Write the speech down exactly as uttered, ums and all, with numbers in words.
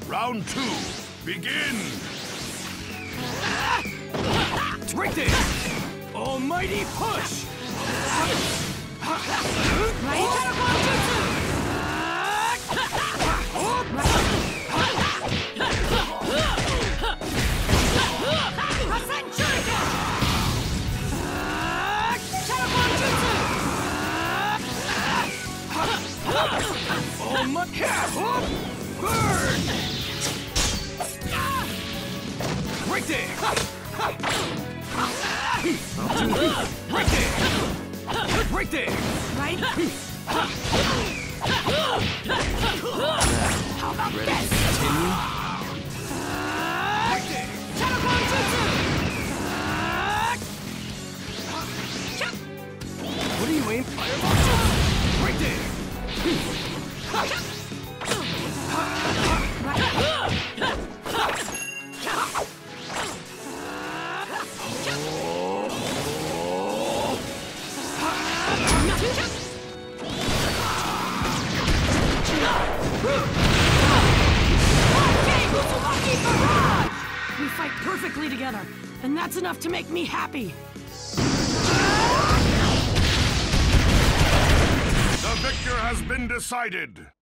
Round two, begin! Right there! Almighty push! Right Dragon Jutsu! Rasen Shuriken! Dragon Jutsu! Almighty burn! Right there! Right there! Right there! Right? How about Ready this? to continue? Right there! Dragon Jutsu! What do you aim? Fireball! Right there! We fight perfectly together, and that's enough to make me happy. The victor has been decided.